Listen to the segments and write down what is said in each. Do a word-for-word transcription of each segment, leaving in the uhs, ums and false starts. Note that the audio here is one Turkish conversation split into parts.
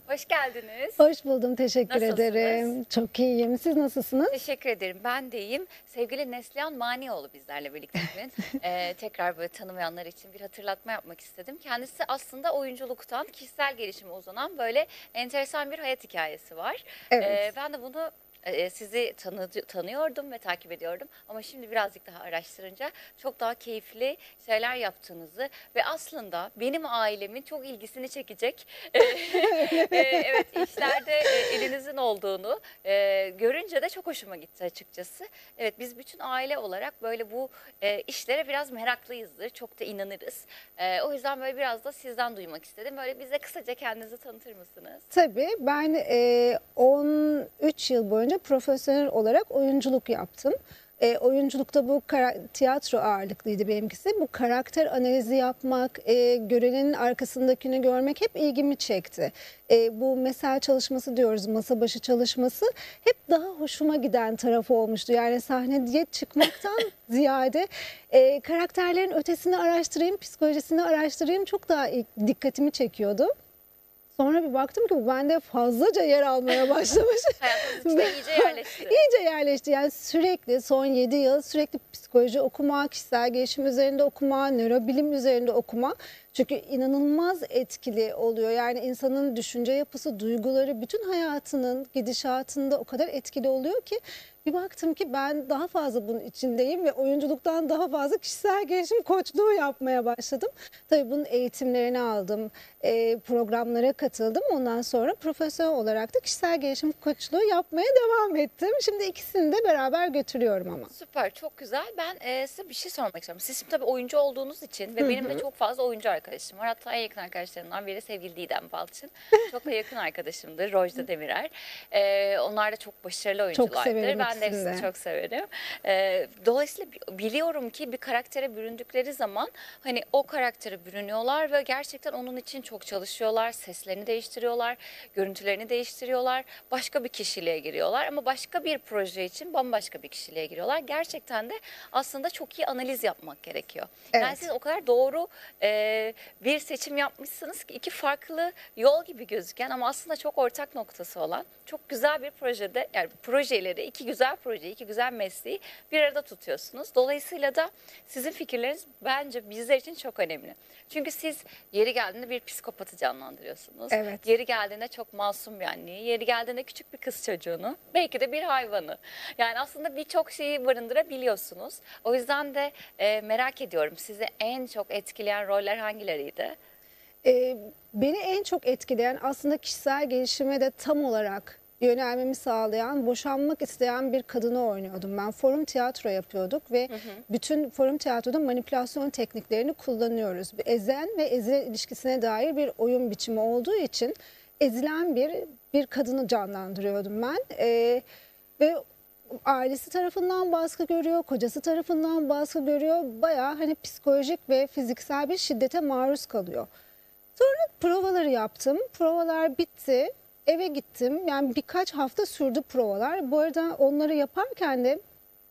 Hoş geldiniz. Hoş buldum, teşekkür Nasılsınız? ederim. Çok iyiyim. Siz nasılsınız? Teşekkür ederim. Ben de iyiyim. Sevgili Neslihan Manioğlu bizlerle birlikte bugün. Ee, tekrar böyle tanımayanlar için bir hatırlatma yapmak istedim. Kendisi aslında oyunculuktan kişisel gelişime uzanan böyle enteresan bir hayat hikayesi var. Evet. Ee, ben de bunu e, sizi tanı, tanıyordum ve takip ediyordum. Ama şimdi birazcık daha araştırınca çok daha keyifli şeyler yaptığınızı ve aslında benim ailemin çok ilgisini çekecek e, e, evet işlerde e, elinizin olduğunu e, görünce de çok hoşuma gitti açıkçası. Evet, biz bütün aile olarak böyle bu e, işlere biraz meraklıyızdır. Çok da inanırız. E, o yüzden böyle biraz da sizden duymak istedim. Böyle bize kısaca kendinizi tanıtır mısınız? Tabii ben e, on üç yıl boyunca profesyonel olarak oyunculuk yaptım. E, oyunculukta bu kara- tiyatro ağırlıklıydı benimkisi. Bu karakter analizi yapmak, e, görenin arkasındakini görmek hep ilgimi çekti. E, bu mesel çalışması diyoruz, masa başı çalışması hep daha hoşuma giden tarafı olmuştu. Yani sahneye çıkmaktan ziyade e, karakterlerin ötesini araştırayım, psikolojisini araştırayım çok daha ilk dikkatimi çekiyordu. Sonra bir baktım ki bu bende fazlaca yer almaya başlamış. Hayatınız içine iyice yerleşti. İyice yerleşti. Yani sürekli son yedi yıl sürekli psikoloji okuma, kişisel gelişim üzerinde okuma, nörobilim üzerinde okuma. Çünkü inanılmaz etkili oluyor. Yani insanın düşünce yapısı, duyguları, bütün hayatının gidişatında o kadar etkili oluyor ki bir baktım ki ben daha fazla bunun içindeyim ve oyunculuktan daha fazla kişisel gelişim koçluğu yapmaya başladım. Tabii bunun eğitimlerini aldım, e, programlara katıldım. Ondan sonra profesyonel olarak da kişisel gelişim koçluğu yapmaya devam ettim. Şimdi ikisini de beraber götürüyorum ama. Süper, çok güzel. Ben e, size bir şey sormak istiyorum. Siz şimdi tabii oyuncu olduğunuz için ve benim de çok fazla oyuncu arkadaşım var. Hatta en yakın arkadaşlarımdan biri sevgili Didem Balçın. Çok da yakın arkadaşımdır, Rojda Demirer. E, onlar da çok başarılı oyunculardır. severim Ben de ikisini hepsini de. çok severim. E, dolayısıyla bi- biliyorum ki bir karaktere büründükleri zaman hani o karaktere bürünüyorlar ve gerçekten onun için çok çalışıyorlar. Seslerini değiştiriyorlar, görüntülerini değiştiriyorlar. Başka bir kişiliğe giriyorlar ama başka bir proje için bambaşka bir kişiliğe giriyorlar. Gerçekten de aslında çok iyi analiz yapmak gerekiyor. Yani Evet. siz o kadar doğru e, bir seçim yapmışsınız ki iki farklı yol gibi gözüken ama aslında çok ortak noktası olan çok güzel bir projede, yani projeleri, iki güzel projeyi, iki güzel mesleği bir arada tutuyorsunuz. Dolayısıyla da sizin fikirleriniz bence bizler için çok önemli. Çünkü siz yeri geldiğinde bir psikopatı canlandırıyorsunuz. Evet. Yeri geldiğinde çok masum bir anneyi, yeri geldiğinde küçük bir kız çocuğunu, belki de bir hayvanı. Yani aslında birçok şeyi barındırabiliyorsunuz. O yüzden de e, merak ediyorum, sizi en çok etkileyen roller hangileriydi? Ee, beni en çok etkileyen aslında kişisel gelişime de tam olarak yönelmemi sağlayan, boşanmak isteyen bir kadını oynuyordum. Ben forum tiyatro yapıyorduk ve bütün forum tiyatroda manipülasyon tekniklerini kullanıyoruz. Bir ezen ve ezilen ilişkisine dair bir oyun biçimi olduğu için ezilen bir bir kadını canlandırıyordum ben. Ee, ve ailesi tarafından baskı görüyor, kocası tarafından baskı görüyor. Bayağı hani psikolojik ve fiziksel bir şiddete maruz kalıyor. Sonra provaları yaptım. Provalar bitti. Eve gittim. Yani birkaç hafta sürdü provalar. Bu arada onları yaparken de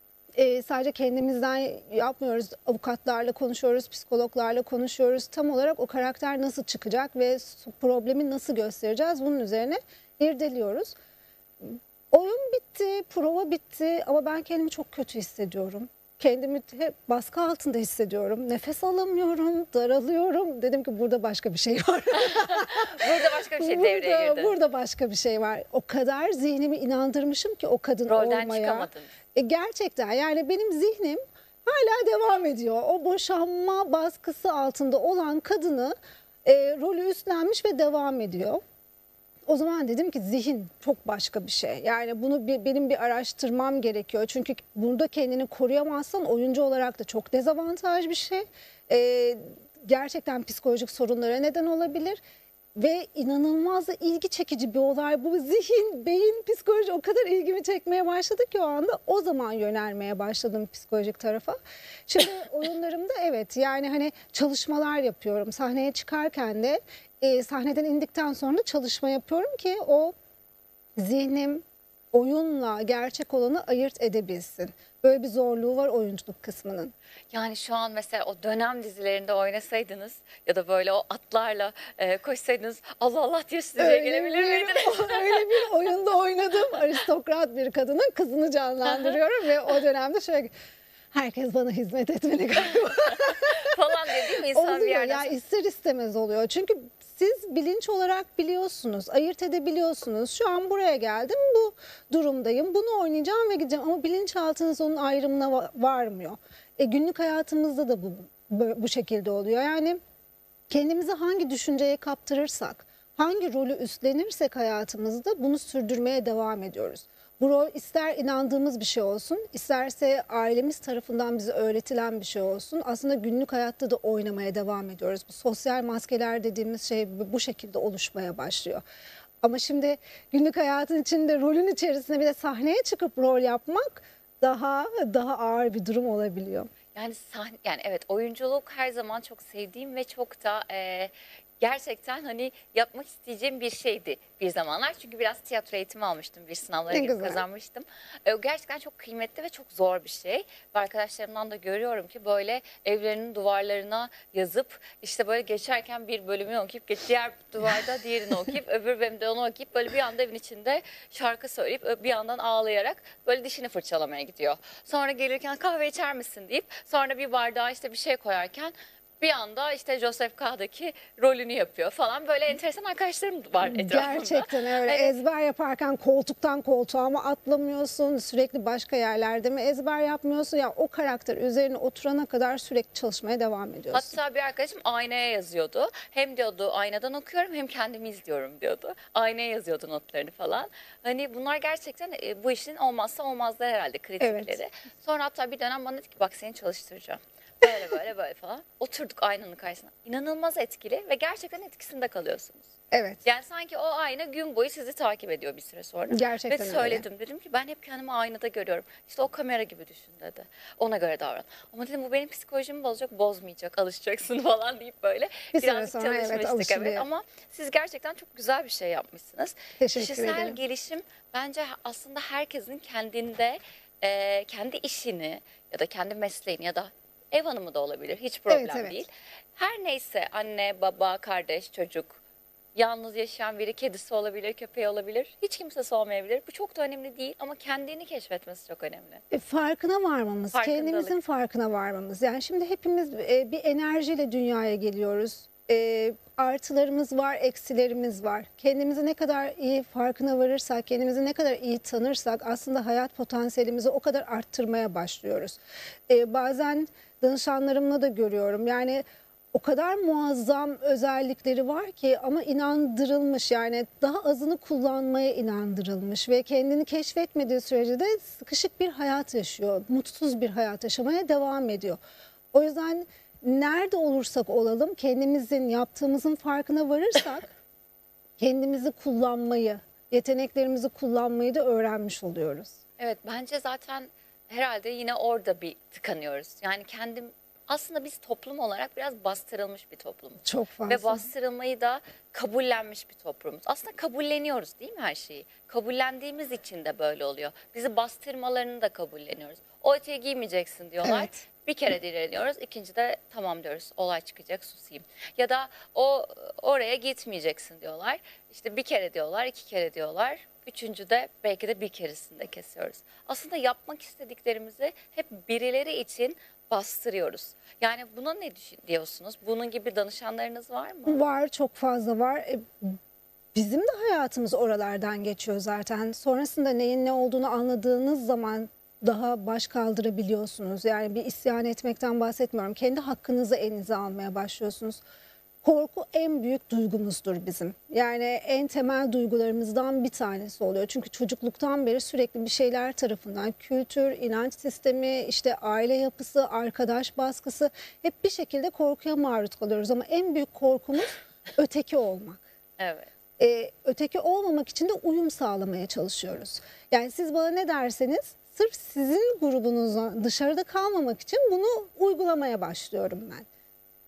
e, sadece kendimizden yapmıyoruz. Avukatlarla konuşuyoruz, psikologlarla konuşuyoruz. Tam olarak o karakter nasıl çıkacak ve problemi nasıl göstereceğiz bunun üzerine irdeliyoruz. Oyun bitti, prova bitti ama ben kendimi çok kötü hissediyorum. Kendimi hep baskı altında hissediyorum. Nefes alamıyorum, daralıyorum. Dedim ki burada başka bir şey var. Burada başka bir şey devreye burada, girdi. burada başka bir şey var. O kadar zihnimi inandırmışım ki o kadın Rolden olmaya. çıkamadınız. E, gerçekten yani benim zihnim hala devam ediyor. O boşanma baskısı altında olan kadını e, rolü üstlenmiş ve devam ediyor. O zaman dedim ki zihin çok başka bir şey. Yani bunu bir, benim bir araştırmam gerekiyor. Çünkü burada kendini koruyamazsan oyuncu olarak da çok dezavantaj bir şey. Ee, gerçekten psikolojik sorunlara neden olabilir. Ve inanılmaz da ilgi çekici bir olay. Bu zihin, beyin, psikoloji o kadar ilgimi çekmeye başladı ki o anda o zaman yönelmeye başladım psikolojik tarafa. Şimdi oyunlarımda evet yani hani çalışmalar yapıyorum. Sahneye çıkarken de e, sahneden indikten sonra çalışma yapıyorum ki o zihnim, oyunla gerçek olanı ayırt edebilsin. Böyle bir zorluğu var oyunculuk kısmının. Yani şu an mesela o dönem dizilerinde oynasaydınız ya da böyle o atlarla e, koşsaydınız Allah Allah diye size gelebilir bir, miydiniz? öyle bir oyunda oynadım. Aristokrat bir kadının kızını canlandırıyorum ve o dönemde şöyle herkes bana hizmet etmeli galiba. Falan dediğim insan bir Oluyor yerden ya, ister istemez oluyor. Çünkü siz bilinç olarak biliyorsunuz, ayırt edebiliyorsunuz. Şu an buraya geldim, bu durumdayım, bunu oynayacağım ve gideceğim. Ama bilinçaltınız onun ayrımına va- varmıyor. E, günlük hayatımızda da bu, bu bu şekilde oluyor. Yani kendimizi hangi düşünceye kaptırırsak, hangi rolü üstlenirsek hayatımızda bunu sürdürmeye devam ediyoruz. Bu rol ister inandığımız bir şey olsun, isterse ailemiz tarafından bize öğretilen bir şey olsun. Aslında günlük hayatta da oynamaya devam ediyoruz. Bu sosyal maskeler dediğimiz şey bu şekilde oluşmaya başlıyor. Ama şimdi günlük hayatın içinde rolün içerisinde bir de sahneye çıkıp rol yapmak daha daha ağır bir durum olabiliyor. Yani sahne, yani evet, oyunculuk her zaman çok sevdiğim ve çok da e, gerçekten hani yapmak isteyeceğim bir şeydi bir zamanlar. Çünkü biraz tiyatro eğitimi almıştım, bir sınavlara Ne girip güzel. kazanmıştım. E, o gerçekten çok kıymetli ve çok zor bir şey. Ve arkadaşlarımdan da görüyorum ki böyle evlerinin duvarlarına yazıp işte böyle geçerken bir bölümü okuyup geç- diğer duvarda diğerini okuyup öbür bölümde onu okuyup böyle bir anda evin içinde şarkı söyleyip ö- bir yandan ağlayarak böyle dişini fırçalamaya gidiyor. Sonra gelirken kahve içer misin deyip sonra bir bardağa işte bir şey koyarken bir anda işte Joseph K'daki rolünü yapıyor falan. Böyle enteresan arkadaşlarım var etrafımda. Gerçekten öyle. Evet. Ezber yaparken koltuktan koltuğa mı atlamıyorsun? Sürekli başka yerlerde mi ezber yapmıyorsun? Ya o karakter üzerine oturana kadar sürekli çalışmaya devam ediyorsun. Hatta bir arkadaşım aynaya yazıyordu. Hem diyordu aynadan okuyorum hem kendimi izliyorum diyordu. Aynaya yazıyordu notlarını falan. Hani bunlar gerçekten e, bu işin olmazsa olmazları herhalde, kritikleri. Evet. Sonra hatta bir dönem bana dedi ki bak seni çalıştıracağım. Böyle böyle böyle falan. Oturduk aynanın karşısına. İnanılmaz etkili ve gerçekten etkisinde kalıyorsunuz. Evet. Yani sanki o ayna gün boyu sizi takip ediyor bir süre sonra. Gerçekten Ve öyle. söyledim, dedim ki ben hep kendimi aynada görüyorum. İşte o kamera gibi düşün dedi. Ona göre davran. Ama dedim bu benim psikolojimi bozacak, bozmayacak, alışacaksın falan deyip böyle Bir süre birazcık sonra evet, çalışmıştık. alışılıyor. Evet, ama siz gerçekten çok güzel bir şey yapmışsınız. Teşekkür Kişisel ederim. gelişim bence aslında herkesin kendinde e, kendi işini ya da kendi mesleğini ya da ev hanımı da olabilir, hiç problem Evet, evet. değil. Her neyse, anne, baba, kardeş, çocuk, yalnız yaşayan biri, kedisi olabilir, köpeği olabilir, hiç kimsesi olmayabilir. Bu çok da önemli değil ama kendini keşfetmesi çok önemli. E, farkına varmamız, Farkındalık. kendimizin farkına varmamız. Yani şimdi hepimiz e, bir enerjiyle dünyaya geliyoruz. E, artılarımız var, eksilerimiz var. Kendimizi ne kadar iyi farkına varırsak, kendimizi ne kadar iyi tanırsak aslında hayat potansiyelimizi o kadar arttırmaya başlıyoruz. E, bazen danışanlarımla da görüyorum. Yani o kadar muazzam özellikleri var ki ama inandırılmış, yani daha azını kullanmaya inandırılmış ve kendini keşfetmediği sürece de sıkışık bir hayat yaşıyor. Mutsuz bir hayat yaşamaya devam ediyor. O yüzden nerede olursak olalım kendimizin yaptığımızın farkına varırsak kendimizi kullanmayı, yeteneklerimizi kullanmayı da öğrenmiş oluyoruz. Evet, bence zaten herhalde yine orada bir tıkanıyoruz. Yani kendim, aslında biz toplum olarak biraz bastırılmış bir toplumuz. Çok fazla. Ve bastırılmayı da kabullenmiş bir toplumuz. Aslında kabulleniyoruz değil mi her şeyi? Kabullendiğimiz için de böyle oluyor. Bizi bastırmalarını da kabulleniyoruz. O eteği giymeyeceksin diyorlar. Evet. Bir kere direniyoruz. İkinci de tamam diyoruz. Olay çıkacak, susayım. Ya da o oraya gitmeyeceksin diyorlar. İşte bir kere diyorlar, iki kere diyorlar. Üçüncü de belki de bir keresinde kesiyoruz. Aslında yapmak istediklerimizi hep birileri için bastırıyoruz. Yani buna ne düşün- diyorsunuz? Bunun gibi danışanlarınız var mı? Var, çok fazla var. E, Bizim de hayatımız oralardan geçiyor zaten. Sonrasında neyin ne olduğunu anladığınız zaman daha baş kaldırabiliyorsunuz. Yani bir isyan etmekten bahsetmiyorum. Kendi hakkınızı elinize almaya başlıyorsunuz. Korku en büyük duygumuzdur bizim. Yani en temel duygularımızdan bir tanesi oluyor. Çünkü çocukluktan beri sürekli bir şeyler tarafından kültür, inanç sistemi, işte aile yapısı, arkadaş baskısı hep bir şekilde korkuya maruz kalıyoruz. Ama en büyük korkumuz öteki olmak. Evet. Ee, öteki olmamak için de uyum sağlamaya çalışıyoruz. Yani siz bana ne derseniz sırf sizin grubunuzdan dışarıda kalmamak için bunu uygulamaya başlıyorum ben.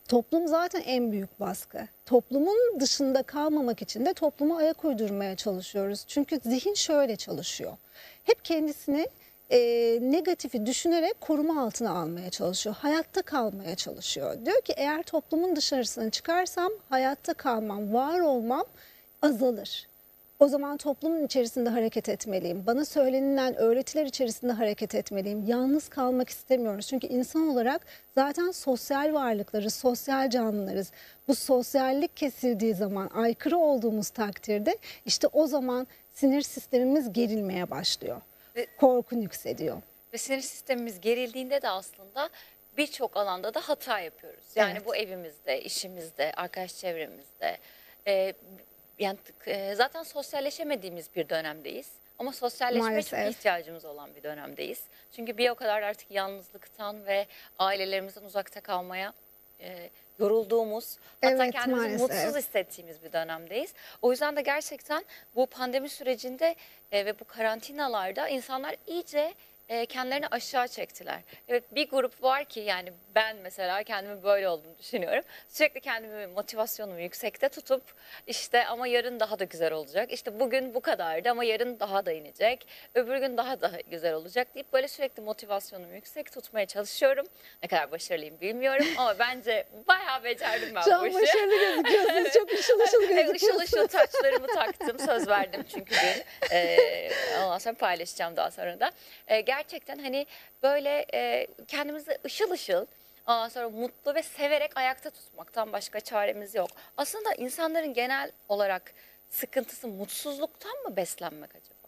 Toplum zaten en büyük baskı. Toplumun dışında kalmamak için de topluma ayak uydurmaya çalışıyoruz. Çünkü zihin şöyle çalışıyor. Hep kendisini e, negatifi düşünerek koruma altına almaya çalışıyor. Hayatta kalmaya çalışıyor. Diyor ki eğer toplumun dışarısına çıkarsam hayatta kalmam, var olmam azalır. O zaman toplumun içerisinde hareket etmeliyim. Bana söylenilen öğretiler içerisinde hareket etmeliyim. Yalnız kalmak istemiyoruz. Çünkü insan olarak zaten sosyal varlıkları, sosyal canlılarız. Bu sosyallik kesildiği zaman, aykırı olduğumuz takdirde işte o zaman sinir sistemimiz gerilmeye başlıyor. Ve, Korkun yükseliyor. ve sinir sistemimiz gerildiğinde de aslında birçok alanda da hata yapıyoruz. Yani Evet. bu evimizde, işimizde, arkadaş çevremizde. E, yani e, zaten sosyalleşemediğimiz bir dönemdeyiz. Ama sosyalleşmeye çok Maalesef. ihtiyacımız olan bir dönemdeyiz. Çünkü bir o kadar artık yalnızlıktan ve ailelerimizden uzakta kalmaya e, yorulduğumuz, hatta Evet, kendimizi maalesef. mutsuz hissettiğimiz bir dönemdeyiz. O yüzden de gerçekten bu pandemi sürecinde e, ve bu karantinalarda insanlar iyice e, kendilerini aşağı çektiler. Evet, bir grup var ki, yani ben mesela kendimi böyle olduğunu düşünüyorum. Sürekli kendimi, motivasyonumu yüksekte tutup işte ama yarın daha da güzel olacak. İşte bugün bu kadardı ama yarın daha da inecek. Öbür gün daha da güzel olacak deyip böyle sürekli motivasyonumu yüksek tutmaya çalışıyorum. Ne kadar başarılıyım bilmiyorum ama bence bayağı becerdim ben Şu bu an işi. başarılı gözüküyorsunuz. Çok ışıl ışıl Evet, ışıl gözüküyorsunuz. ışıl taçlarımı taktım. Söz verdim çünkü dün. Ee, ondan sonra paylaşacağım daha sonra da. Ee, gerçekten hani böyle e, kendimizi ışıl ışıl, ondan sonra mutlu ve severek ayakta tutmaktan başka çaremiz yok. Aslında insanların genel olarak sıkıntısı mutsuzluktan mı beslenmek acaba?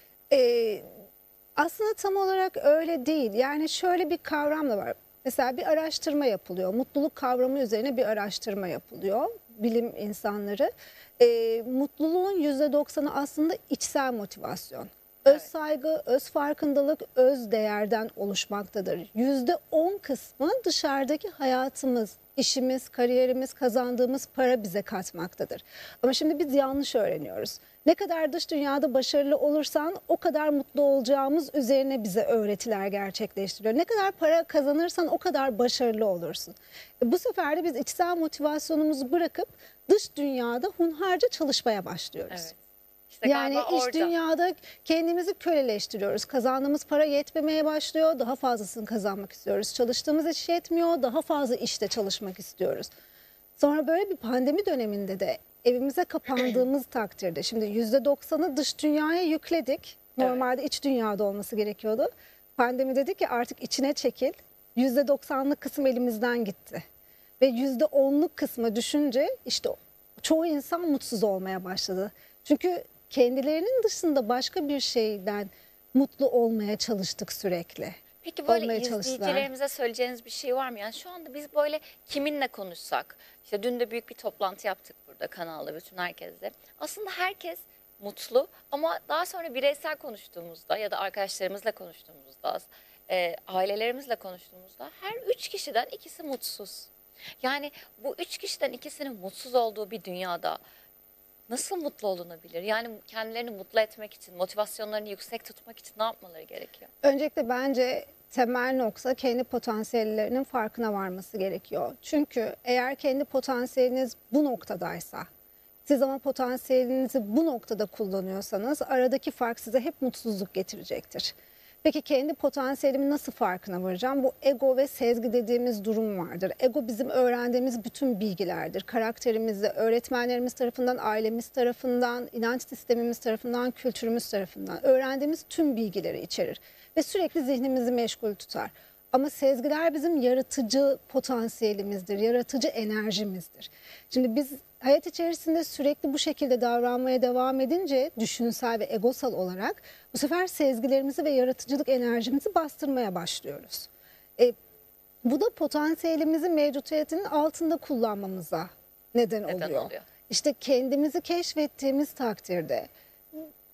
Ee, aslında tam olarak öyle değil. Yani şöyle bir kavram da var. Mesela bir araştırma yapılıyor. Mutluluk kavramı üzerine bir araştırma yapılıyor. Bilim insanları. Ee, mutluluğun yüzde doksanı aslında içsel motivasyon. Öz Evet. saygı, öz farkındalık, öz değerden oluşmaktadır. Yüzde on kısmı dışarıdaki hayatımız, işimiz, kariyerimiz, kazandığımız para bize katmaktadır. Ama şimdi biz yanlış öğreniyoruz. Ne kadar dış dünyada başarılı olursan o kadar mutlu olacağımız üzerine bize öğretiler gerçekleştiriyor. Ne kadar para kazanırsan o kadar başarılı olursun. E bu sefer de biz içsel motivasyonumuzu bırakıp dış dünyada hunharca çalışmaya başlıyoruz. Evet. İşte Yani galiba iç orada. dünyada kendimizi köleleştiriyoruz. Kazandığımız para yetmemeye başlıyor. Daha fazlasını kazanmak istiyoruz. Çalıştığımız iş yetmiyor. Daha fazla işte çalışmak istiyoruz. Sonra böyle bir pandemi döneminde de evimize kapandığımız takdirde şimdi yüzde doksanı dış dünyaya yükledik. Normalde iç dünyada olması gerekiyordu. Pandemi dedi ki artık içine çekil. yüzde doksanlık kısım elimizden gitti. Ve yüzde onluk kısmı düşünce işte çoğu insan mutsuz olmaya başladı. Çünkü kendilerinin dışında başka bir şeyden mutlu olmaya çalıştık sürekli. Peki böyle Olmaya çalıştılar. izleyicilerimize söyleyeceğiniz bir şey var mı? Yani şu anda biz böyle kiminle konuşsak, işte dün de büyük bir toplantı yaptık burada kanalda bütün herkesle. Aslında herkes mutlu ama daha sonra bireysel konuştuğumuzda ya da arkadaşlarımızla konuştuğumuzda, e, ailelerimizle konuştuğumuzda her üç kişiden ikisi mutsuz. Yani bu üç kişiden ikisinin mutsuz olduğu bir dünyada nasıl mutlu olunabilir? Yani kendilerini mutlu etmek için, motivasyonlarını yüksek tutmak için ne yapmaları gerekiyor? Öncelikle bence temel nokta kendi potansiyellerinin farkına varması gerekiyor. Çünkü eğer kendi potansiyeliniz bu noktadaysa, siz ama potansiyelinizi bu noktada kullanıyorsanız aradaki fark size hep mutsuzluk getirecektir. Peki kendi potansiyelimin nasıl farkına varacağım? Bu ego ve sezgi dediğimiz durum vardır. Ego bizim öğrendiğimiz bütün bilgilerdir. Karakterimizde, öğretmenlerimiz tarafından, ailemiz tarafından, inanç sistemimiz tarafından, kültürümüz tarafından öğrendiğimiz tüm bilgileri içerir. Ve sürekli zihnimizi meşgul tutar. Ama sezgiler bizim yaratıcı potansiyelimizdir, yaratıcı enerjimizdir. Şimdi biz hayat içerisinde sürekli bu şekilde davranmaya devam edince düşünsel ve egosal olarak bu sefer sezgilerimizi ve yaratıcılık enerjimizi bastırmaya başlıyoruz. E, bu da potansiyelimizi mevcutiyetinin altında kullanmamıza neden Neden oluyor. oluyor? İşte kendimizi keşfettiğimiz takdirde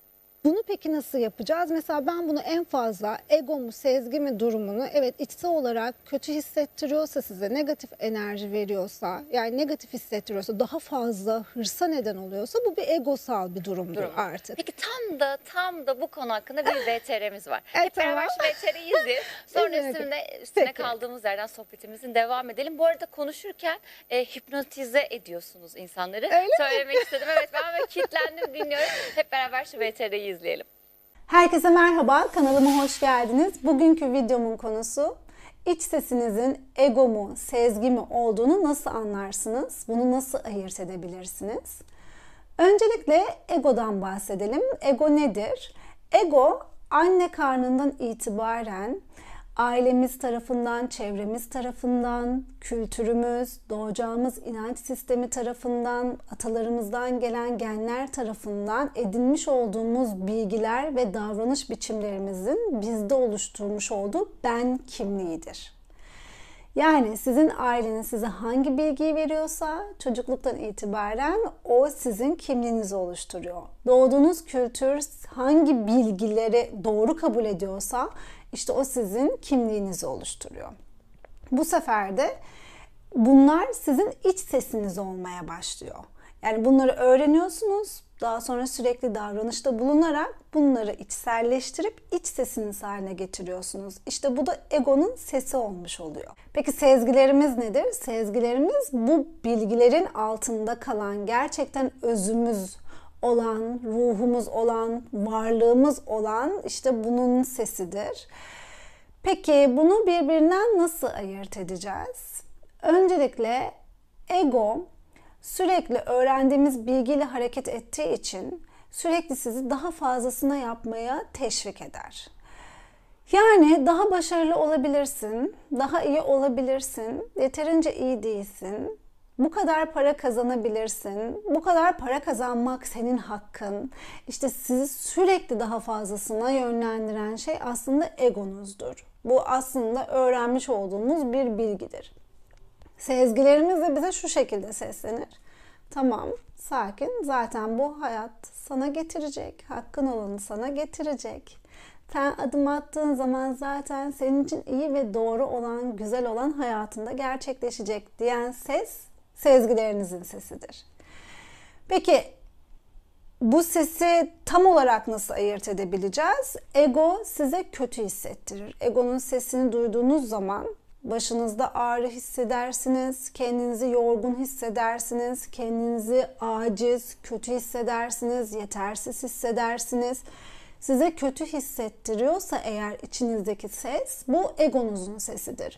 Bunu peki nasıl yapacağız? Mesela ben bunu en fazla ego mu, sezgi mi durumunu evet içsel olarak kötü hissettiriyorsa, size negatif enerji veriyorsa, yani negatif hissettiriyorsa, daha fazla hırsa neden oluyorsa, bu bir egosal bir durumdur Durum. artık. Peki tam da tam da bu konu hakkında bir V T R'miz var. Evet, Hep beraber tamam. şu V T R'yi izleyelim. Sonra İzleyelim. üstüne, üstüne Peki. kaldığımız yerden sohbetimizin devam edelim. Bu arada konuşurken e, hipnotize ediyorsunuz insanları. Öyle mi? Söylemek istedim. Evet, ben böyle kilitlendim, dinliyorum. Hep beraber şu V T R'yi izleyelim. Herkese merhaba, kanalıma hoş geldiniz. Bugünkü videomun konusu iç sesinizin ego mu, sezgi mi olduğunu nasıl anlarsınız? Bunu nasıl ayırt edebilirsiniz? Öncelikle egodan bahsedelim. Ego nedir? Ego, anne karnından itibaren ailemiz tarafından, çevremiz tarafından, kültürümüz, doğacağımız inanç sistemi tarafından, atalarımızdan gelen genler tarafından edinmiş olduğumuz bilgiler ve davranış biçimlerimizin bizde oluşturmuş olduğu ben kimliğidir. Yani sizin aileniz size hangi bilgiyi veriyorsa çocukluktan itibaren o sizin kimliğinizi oluşturuyor. Doğduğunuz kültür hangi bilgileri doğru kabul ediyorsa işte o sizin kimliğinizi oluşturuyor. Bu sefer de bunlar sizin iç sesiniz olmaya başlıyor. Yani bunları öğreniyorsunuz, daha sonra sürekli davranışta bulunarak bunları içselleştirip iç sesiniz haline getiriyorsunuz. İşte bu da egonun sesi olmuş oluyor. Peki sezgilerimiz nedir? Sezgilerimiz bu bilgilerin altında kalan, gerçekten özümüz olan, ruhumuz olan, varlığımız olan işte bunun sesidir. Peki bunu birbirinden nasıl ayırt edeceğiz? Öncelikle ego sürekli öğrendiğimiz bilgiyle hareket ettiği için sürekli sizi daha fazlasına yapmaya teşvik eder. Yani daha başarılı olabilirsin, daha iyi olabilirsin, yeterince iyi değilsin, bu kadar para kazanabilirsin, bu kadar para kazanmak senin hakkın. İşte sizi sürekli daha fazlasına yönlendiren şey aslında egonuzdur. Bu aslında öğrenmiş olduğumuz bir bilgidir. Sezgilerimiz de bize şu şekilde seslenir. Tamam, sakin. Zaten bu hayat sana getirecek. Hakkın olanı sana getirecek. Sen adım attığın zaman zaten senin için iyi ve doğru olan, güzel olan hayatında gerçekleşecek diyen ses, sezgilerinizin sesidir. Peki, bu sesi tam olarak nasıl ayırt edebileceğiz? Ego size kötü hissettirir. Egonun sesini duyduğunuz zaman başınızda ağrı hissedersiniz, kendinizi yorgun hissedersiniz, kendinizi aciz, kötü hissedersiniz, yetersiz hissedersiniz. Size kötü hissettiriyorsa eğer içinizdeki ses, bu egonuzun sesidir.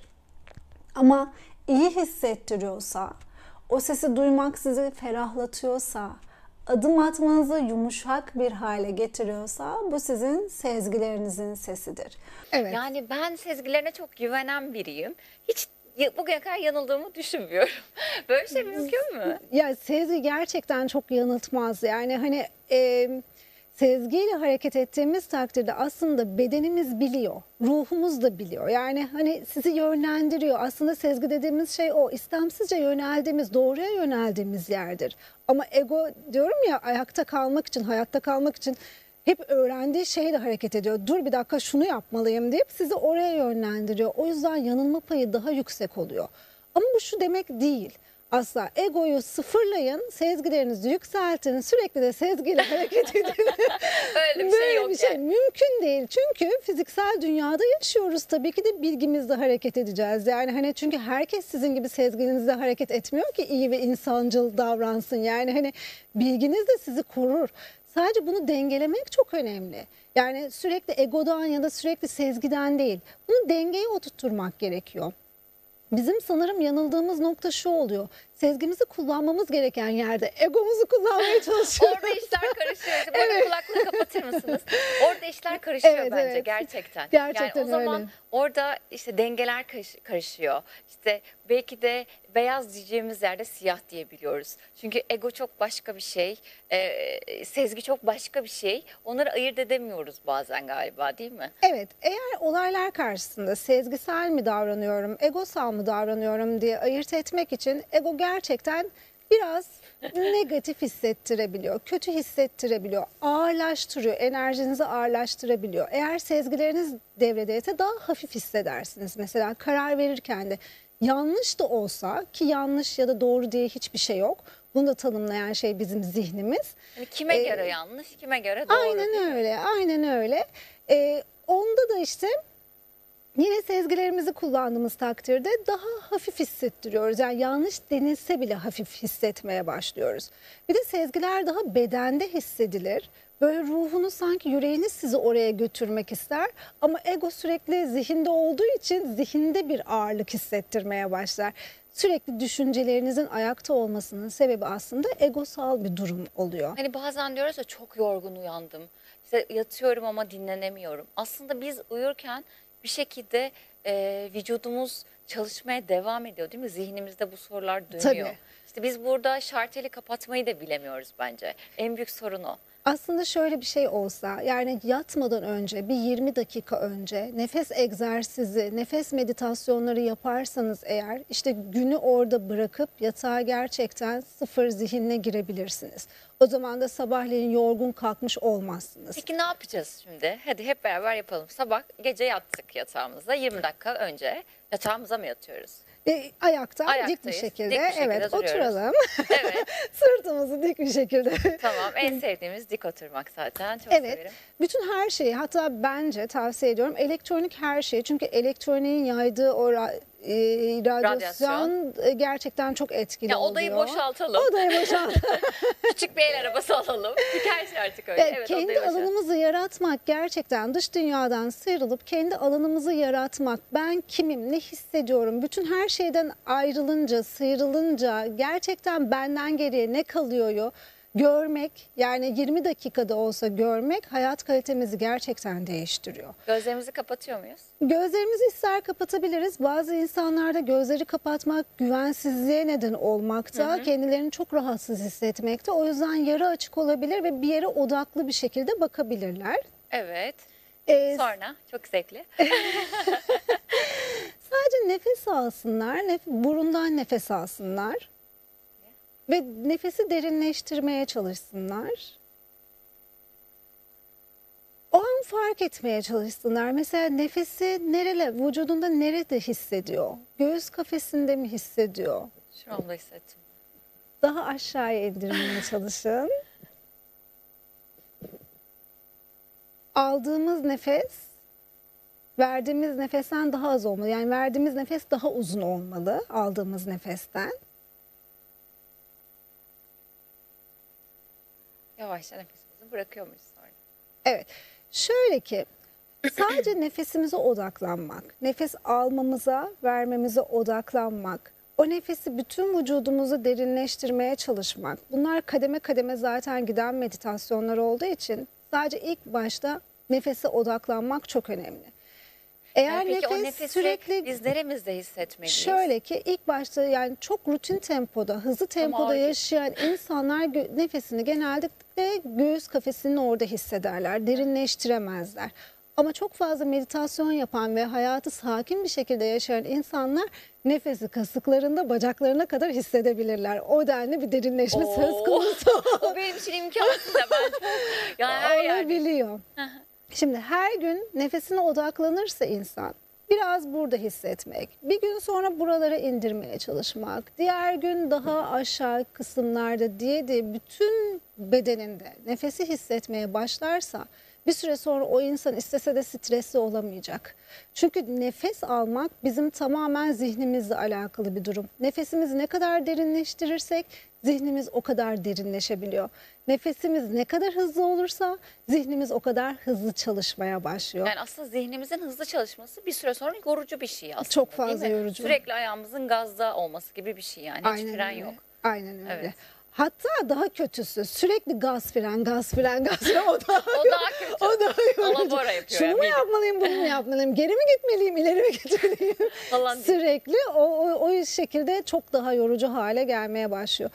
Ama iyi hissettiriyorsa, o sesi duymak sizi ferahlatıyorsa, adım atmanızı yumuşak bir hale getiriyorsa bu sizin sezgilerinizin sesidir. Evet. Yani ben sezgilerine çok güvenen biriyim. Hiç bugüne kadar yanıldığımı düşünmüyorum. Böyle şey mümkün mü? Ya sezgi gerçekten çok yanıltmaz. Yani hani e, sezgiyle hareket ettiğimiz takdirde aslında bedenimiz biliyor, ruhumuz da biliyor. Yani hani sizi yönlendiriyor. Aslında sezgi dediğimiz şey o istemsizce yöneldiğimiz, doğruya yöneldiğimiz yerdir. Ama ego diyorum ya, ayakta kalmak için, hayatta kalmak için hep öğrendiği şeyle hareket ediyor. Dur bir dakika, şunu yapmalıyım deyip sizi oraya yönlendiriyor. O yüzden yanılma payı daha yüksek oluyor. Ama bu şu demek değil. Asla egoyu sıfırlayın, sezgilerinizi yükseltin, sürekli de sezgiyle hareket edin. Öyle bir Böyle şey yok bir şey yani. mümkün değil. Çünkü fiziksel dünyada yaşıyoruz. Tabii ki de bilgimizle hareket edeceğiz. Yani hani çünkü herkes sizin gibi sezginizle hareket etmiyor ki iyi ve insancıl davransın. Yani hani bilginiz de sizi korur. Sadece bunu dengelemek çok önemli. Yani sürekli egodan ya da sürekli sezgiden değil. Bunu dengeye oturtturmak gerekiyor. Bizim sanırım yanıldığımız nokta şu oluyor. Sezgimizi kullanmamız gereken yerde egomuzu kullanmaya çalışıyoruz. Orada işler karışıyor. Bu arada kulaklığı kapatır mısınız? Orada işler karışıyor Evet, bence evet. gerçekten. Gerçekten yani o zaman öyle. orada işte dengeler karış- karışıyor. İşte belki de beyaz diyeceğimiz yerde siyah diyebiliyoruz. Çünkü ego çok başka bir şey. Ee, sezgi çok başka bir şey. Onları ayırt edemiyoruz bazen galiba, değil mi? Evet, eğer olaylar karşısında sezgisel mi davranıyorum, egosal mı davranıyorum diye ayırt etmek için ego gerçekten biraz negatif hissettirebiliyor, kötü hissettirebiliyor, ağırlaştırıyor, enerjinizi ağırlaştırabiliyor. Eğer sezgileriniz devredeyse daha hafif hissedersiniz. Mesela karar verirken de yanlış da olsa, ki yanlış ya da doğru diye hiçbir şey yok. Bunu da tanımlayan şey bizim zihnimiz. Yani kime Ee, göre yanlış, kime göre doğru. Aynen değil mi? öyle, aynen öyle. Ee, onda da işte yine sezgilerimizi kullandığımız takdirde daha hafif hissettiriyoruz. Yani yanlış denilse bile hafif hissetmeye başlıyoruz. Bir de sezgiler daha bedende hissedilir. Böyle ruhunuz, sanki yüreğiniz sizi oraya götürmek ister. Ama ego sürekli zihinde olduğu için zihinde bir ağırlık hissettirmeye başlar. Sürekli düşüncelerinizin ayakta olmasının sebebi aslında egosal bir durum oluyor. Hani bazen diyoruz ya, çok yorgun uyandım. İşte yatıyorum ama dinlenemiyorum. Aslında biz uyurken bir şekilde e, vücudumuz çalışmaya devam ediyor, değil mi? Zihnimizde bu sorular dönüyor. Tabii. İşte biz burada şarteli kapatmayı da bilemiyoruz bence. En büyük sorun o. Aslında şöyle bir şey olsa, yani yatmadan önce bir yirmi dakika önce nefes egzersizi, nefes meditasyonları yaparsanız eğer, işte günü orada bırakıp yatağa gerçekten sıfır zihinle girebilirsiniz. O zaman da sabahleyin yorgun kalkmış olmazsınız. Peki ne yapacağız şimdi? Hadi hep beraber yapalım. Sabah gece yattık yatağımıza. yirmi dakika önce yatağımıza mı yatıyoruz? E, ayaktan dik bir Ayaktayız, şekilde, dik bir şekilde evet duruyoruz. oturalım. Evet. Sırtımızı dik bir şekilde. Tamam, en sevdiğimiz dik oturmak zaten. Çok Evet, severim. bütün her şeyi, hatta bence tavsiye ediyorum elektronik her şeyi, çünkü elektroniğin yaydığı o ra- e, radyasyon e, gerçekten çok etkili Ya oluyor. odayı boşaltalım. Odayı boşaltalım. Küçük bir el arabası alalım. Çünkü her şey artık öyle. Ya Evet, kendi odayı boşaltalım. alanımızı yaratmak, gerçekten dış dünyadan sıyrılıp kendi alanımızı yaratmak, ben kimim, ne hissediyorum, bütün her şeyden ayrılınca, sıyrılınca gerçekten benden geriye ne kalıyor görmek, yani yirmi dakikada olsa görmek hayat kalitemizi gerçekten değiştiriyor. Gözlerimizi kapatıyor muyuz? Gözlerimizi ister kapatabiliriz. Bazı insanlarda gözleri kapatmak güvensizliğe neden olmakta, kendilerini çok rahatsız hissetmekte. O yüzden yarı açık olabilir ve bir yere odaklı bir şekilde bakabilirler. Evet. Ee, Sonra çok zevkli. Sadece nefes alsınlar, nef- burundan nefes alsınlar ve nefesi derinleştirmeye çalışsınlar. O an fark etmeye çalışsınlar. Mesela nefesi nerede, vücudunda nerede hissediyor? Göğüs kafesinde mi hissediyor? Şuramda hissettim. Daha aşağıya indirmeye çalışın. Aldığımız nefes, verdiğimiz nefesten daha az olmalı. Yani verdiğimiz nefes daha uzun olmalı aldığımız nefesten. Yavaşça nefesimizi bırakıyor muyuz sonra? Evet. Şöyle ki sadece nefesimize odaklanmak, nefes almamıza, vermemize odaklanmak, o nefesi bütün vücudumuzu derinleştirmeye çalışmak. Bunlar kademe kademe zaten giden meditasyonlar olduğu için sadece ilk başta nefese odaklanmak çok önemli. Eğer Yani peki nefes o nefesi sürekli biz neremizde hissetmeliyiz? Şöyle ki ilk başta, yani çok rutin tempoda, hızlı tempoda ağır geliyor. yaşayan insanlar gö- nefesini genelde göğüs kafesinin orada hissederler, derinleştiremezler. Ama çok fazla meditasyon yapan ve hayatı sakin bir şekilde yaşayan insanlar nefesi kasıklarında, bacaklarına kadar hissedebilirler. O denli bir derinleşme Oo. söz konusu O benim için imkansız ya. Ben çok yani her yerde. olabiliyor. Şimdi her gün nefesine odaklanırsa insan, biraz burada hissetmek, bir gün sonra buralara indirmeye çalışmak, diğer gün daha aşağı kısımlarda diye de bütün bedeninde nefesi hissetmeye başlarsa bir süre sonra o insan istese de stresli olamayacak. Çünkü nefes almak bizim tamamen zihnimizle alakalı bir durum. Nefesimizi ne kadar derinleştirirsek zihnimiz o kadar derinleşebiliyor. Nefesimiz ne kadar hızlı olursa zihnimiz o kadar hızlı çalışmaya başlıyor. Yani aslında zihnimizin hızlı çalışması bir süre sonra yorucu bir şey aslında. Çok değil fazla mi? yorucu. Sürekli ayağımızın gazda olması gibi bir şey yani. Hiç Aynen fren öyle. yok. Aynen öyle. Evet. Hatta daha kötüsü, sürekli gaz fren, gaz fren, gaz fren, o daha, O daha kötü. o daha yorucu. Alabora yapıyor. Şunu yani, mu mide yapmalıyım, bunu mu yapmalıyım, geri mi gitmeliyim, ileri mi gitmeliyim? falan değil. Sürekli o, o, o şekilde çok daha yorucu hale gelmeye başlıyor.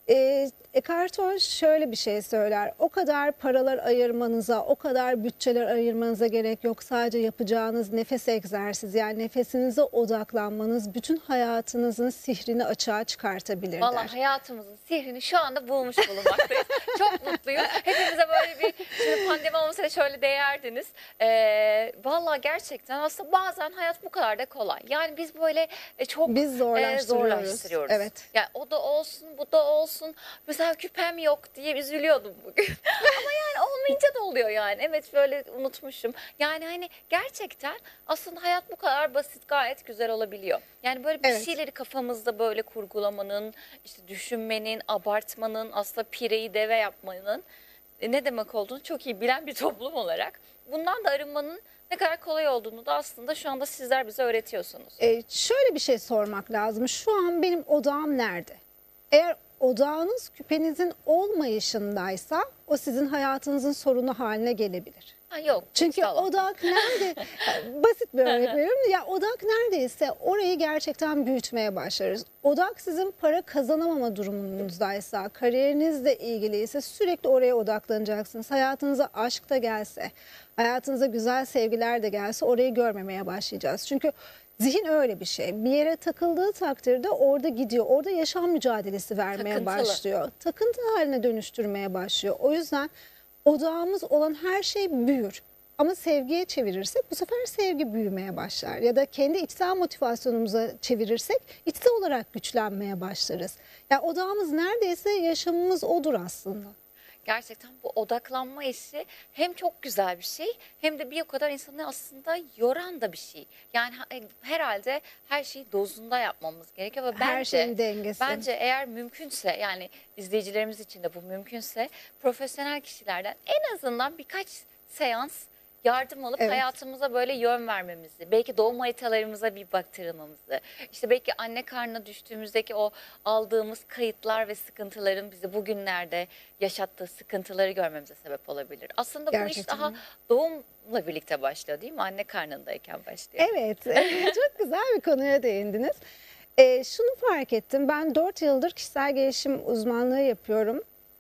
E, Eckhart Tolle şöyle bir şey söyler. O kadar paralar ayırmanıza, o kadar bütçeler ayırmanıza gerek yok. Sadece yapacağınız nefes egzersizi, yani nefesinize odaklanmanız bütün hayatınızın sihrini açığa çıkartabilir Vallahi der. hayatımızın sihrini şu anda bulmuş bulunmaktayız. Çok mutluyum. Hepimize böyle bir, şimdi pandemi olmasa şöyle değerdiniz. Ee, vallahi gerçekten aslında bazen hayat bu kadar da kolay. Yani biz böyle e, çok Biz e, zorlaştırıyoruz. zorlaştırıyoruz. Evet. Yani o da olsun, bu da olsun. Mesela küpem yok diye üzülüyordum bugün. Ama yani olmayınca da oluyor yani. Evet, böyle unutmuşum. Yani hani gerçekten aslında hayat bu kadar basit, gayet güzel olabiliyor. Yani böyle bir Evet. şeyleri kafamızda böyle kurgulamanın, işte düşünmenin, abartmanın, aslında pireyi deve yapmanın e, ne demek olduğunu çok iyi bilen bir toplum olarak bundan da arınmanın ne kadar kolay olduğunu da aslında şu anda sizler bize öğretiyorsunuz. E, şöyle bir şey sormak lazım. Şu an benim odağım nerede? Eğer odağınız küpenizin olmayışındaysa o sizin hayatınızın sorunu haline gelebilir. Ha, yok. Çünkü sağ ol. odak nerede? Basit bir örnek veriyorum. Ya odak neredeyse orayı gerçekten büyütmeye başlarız. Odak sizin para kazanamama durumunuzdaysa, kariyerinizle ilgiliyse sürekli oraya odaklanacaksınız. Hayatınıza aşk da gelse, hayatınıza güzel sevgiler de gelse orayı görmemeye başlayacağız. Çünkü zihin öyle bir şey. Bir yere takıldığı takdirde orada gidiyor. Orada yaşam mücadelesi vermeye Takıntılı. başlıyor. Takıntı haline dönüştürmeye başlıyor. O yüzden odağımız olan her şey büyür. Ama sevgiye çevirirsek bu sefer sevgi büyümeye başlar. Ya da kendi içsel motivasyonumuza çevirirsek içsel olarak güçlenmeye başlarız. Yani odağımız neredeyse yaşamımız odur aslında. Gerçekten bu odaklanma işi hem çok güzel bir şey hem de bir o kadar insanı aslında yoran da bir şey. Yani ha- e, herhalde her şeyi dozunda yapmamız gerekiyor ve bence Her şeyin dengesi. bence eğer mümkünse, yani izleyicilerimiz için de bu mümkünse, profesyonel kişilerden en azından birkaç seans yardım alıp Evet. hayatımıza böyle yön vermemizi, belki doğum haritalarımıza bir baktırmamızı, işte belki anne karnına düştüğümüzdeki o aldığımız kayıtlar ve sıkıntıların bizi bugünlerde yaşattığı sıkıntıları görmemize sebep olabilir. Aslında bu iş Gerçekten. daha doğumla birlikte başlıyor, değil mi? Anne karnındayken başlıyor. Evet, çok güzel bir konuya değindiniz. Ee, şunu fark ettim, ben dört yıldır kişisel gelişim uzmanlığı yapıyorum.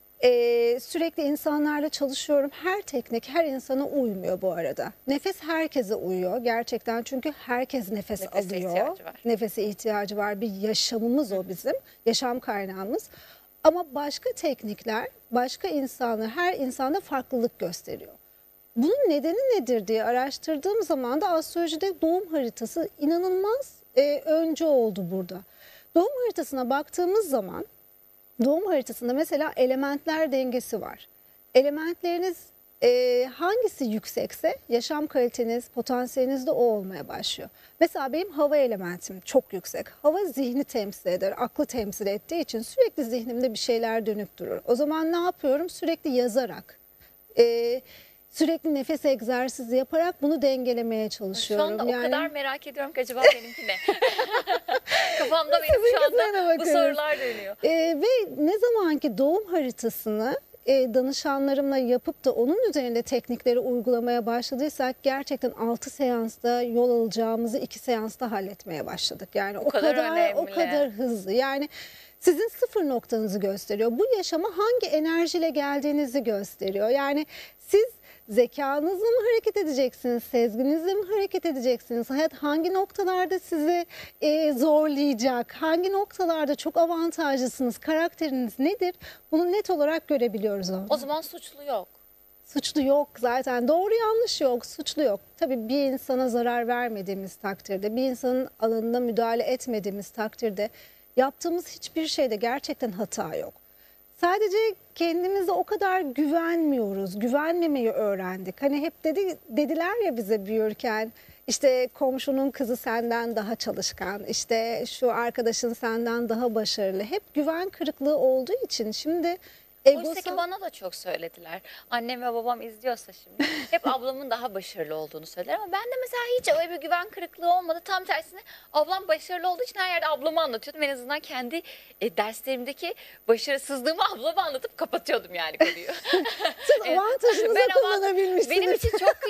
Ee, sürekli insanlarla çalışıyorum. Her teknik her insana uymuyor bu arada. Nefes herkese uyuyor gerçekten, çünkü herkes nefes Nefese alıyor. ihtiyacı var. Nefese ihtiyacı var. Bir yaşamımız o bizim, yaşam kaynağımız. Ama başka teknikler, başka insanlar, her insanda farklılık gösteriyor. Bunun nedeni nedir diye araştırdığım zaman da astrolojide doğum haritası inanılmaz e, öncü oldu burada. Doğum haritasına baktığımız zaman doğum haritasında mesela elementler dengesi var. Elementleriniz e, hangisi yüksekse yaşam kaliteniz, potansiyeliniz de o olmaya başlıyor. Mesela benim hava elementim çok yüksek. Hava zihni temsil eder, aklı temsil ettiği için sürekli zihnimde bir şeyler dönüp durur. O zaman ne yapıyorum? Sürekli yazarak, e, sürekli nefes egzersizi yaparak bunu dengelemeye Şu çalışıyorum. anda o kadar merak ediyorum ki acaba benimki ne? Kafamda benim şu Sizinkisine de anda bu bakarız. sorular dönüyor. Ee, ve ne zamanki doğum haritasını e, danışanlarımla yapıp da onun üzerinde teknikleri uygulamaya başladıysak gerçekten altı seansta yol alacağımızı iki seansta halletmeye başladık. Yani o kadar kadar o önemli. kadar hızlı. Yani sizin sıfır noktanızı gösteriyor. Bu yaşama hangi enerjiyle geldiğinizi gösteriyor. Yani siz zekanızla mı hareket edeceksiniz, sezginizle mi hareket edeceksiniz? Hayat hangi noktalarda sizi e, zorlayacak, hangi noktalarda çok avantajlısınız, karakteriniz nedir? Bunu net olarak görebiliyoruz orada. O zaman suçlu yok. Suçlu yok zaten, doğru yanlış yok, suçlu yok. Tabii bir insana zarar vermediğimiz takdirde, bir insanın alanına müdahale etmediğimiz takdirde yaptığımız hiçbir şeyde gerçekten hata yok. Sadece kendimize o kadar güvenmiyoruz, güvenmemeyi öğrendik. Hani hep dedi, dediler ya bize büyürken, işte komşunun kızı senden daha çalışkan, işte şu arkadaşın senden daha başarılı. Hep güven kırıklığı olduğu için şimdi Oysa ki egosal... bana da çok söylediler. Annem ve babam izliyorsa şimdi hep ablamın daha başarılı olduğunu söyler ama ben de mesela hiç öyle bir güven kırıklığı olmadı. Tam tersine ablam başarılı olduğu için her yerde ablamı anlatıyordum. En azından kendi e, derslerimdeki başarısızlığımı ablama anlatıp kapatıyordum yani konuyu. Siz avantajınızı Ben avant- kullanabilmişsiniz. Benim için çok kıymetli oldu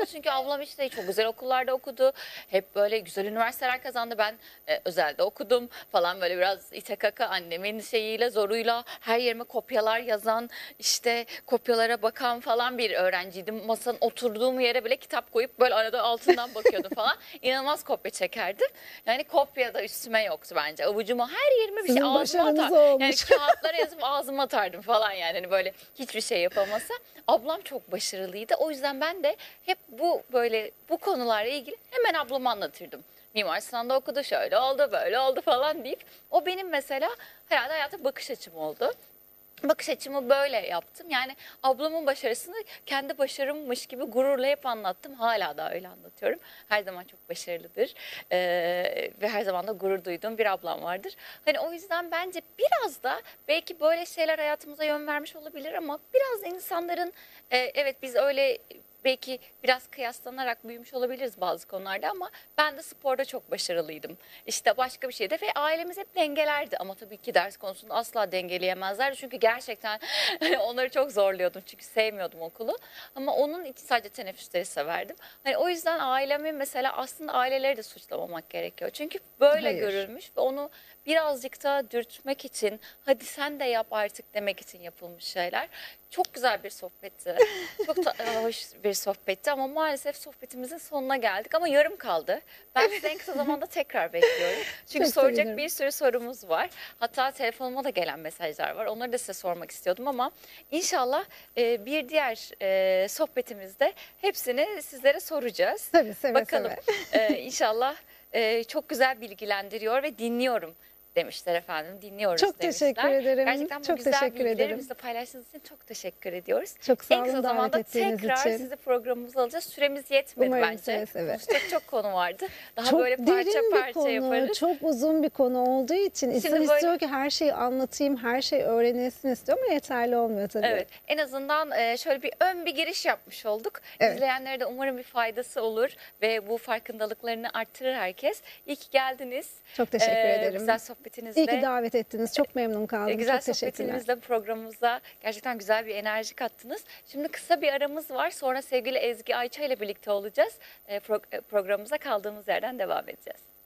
çünkü ablam işte çok güzel okullarda okudu. Hep böyle güzel üniversiteler kazandı. Ben e, özelde okudum falan, böyle biraz ite kaka, annemin şeyiyle, zoruyla her yerime kopyalar yazan, işte kopyalara bakan falan bir öğrenciydim. Masanın oturduğum yere bile kitap koyup böyle arada altından bakıyordum falan. İnanılmaz kopya çekerdim. Yani kopya da üstüme yoktu bence. Avucuma, her yerime bir Sizin şey ağzıma başarınız atar. olmuş. Yani kağıtlara yazıp ağzıma atardım falan yani. Hani böyle hiçbir şey yapamasa. Ablam çok başarılıydı. O yüzden ben de hep bu böyle bu konularla ilgili hemen ablama anlatırdım. Mimar Sinan'da okudu, şöyle oldu, böyle oldu falan deyip. O benim mesela herhalde hayata bakış açım oldu. Bakış açımı böyle yaptım. Yani ablamın başarısını kendi başarımmış gibi gururla hep anlattım. Hala da öyle anlatıyorum. Her zaman çok başarılıdır. Ee, ve her zaman da gurur duyduğum bir ablam vardır. Hani o yüzden bence biraz da belki böyle şeyler hayatımıza yön vermiş olabilir ama biraz insanların e, evet biz öyle belki biraz kıyaslanarak büyümüş olabiliriz bazı konularda ama ben de sporda çok başarılıydım. İşte başka bir şeyde ve ailemiz hep dengelerdi ama tabii ki ders konusunda asla dengeleyemezlerdi. Çünkü gerçekten onları çok zorluyordum çünkü sevmiyordum okulu. Ama onun için sadece teneffüsleri severdim. Hani o yüzden ailemin mesela aslında aileleri de suçlamamak gerekiyor. Çünkü böyle Hayır. görülmüş ve onu birazcık daha dürtmek için, hadi sen de yap artık demek için yapılmış şeyler. Çok güzel bir sohbetti. Çok da, hoş bir sohbetti ama maalesef sohbetimizin sonuna geldik ama yarım kaldı. Ben sizi en kısa zamanda tekrar bekliyorum. Çünkü Çok soracak sevinirim. bir sürü sorumuz var. Hatta telefonuma da gelen mesajlar var. Onları da size sormak istiyordum ama inşallah e, bir diğer e, sohbetimizde hepsini sizlere soracağız. Tabii, seve Bakalım. seve. E, inşallah e, çok güzel bilgilendiriyor ve dinliyorum demişler efendim. Dinliyoruz Çok demişler. teşekkür ederim. Gerçekten bu Çok güzel teşekkür bilgileri ederim. bizle paylaştığınız için çok teşekkür ediyoruz. Çok sağ En kısa olun davet zamanda ettiğiniz tekrar için. sizi programımıza alacağız. Süremiz yetmedi Umarım bence. seve seve. Konuşacak çok konu vardı. Daha Çok böyle parça derin bir parça konu, yaparız. çok uzun bir konu olduğu için insan böyle- istiyor ki her şeyi anlatayım, her şey öğrenilsin istiyor ama yeterli olmuyor tabii. Evet, en azından e, şöyle bir ön bir giriş yapmış olduk. Evet. İzleyenlere de umarım bir faydası olur ve bu farkındalıklarını arttırır herkes. İyi ki geldiniz. Çok teşekkür Ee, ederim. Güzel sohbetinizle. İyi ki davet ettiniz. Çok memnun E, kaldım. Güzel Çok teşekkürler. sohbetinizle programımıza gerçekten güzel bir enerji kattınız. Şimdi kısa bir aramız var. Sonra sevgili Ezgi Ayça ile birlikte olacağız. E, pro- e, programımıza kaldığımız yerden devam edeceğiz.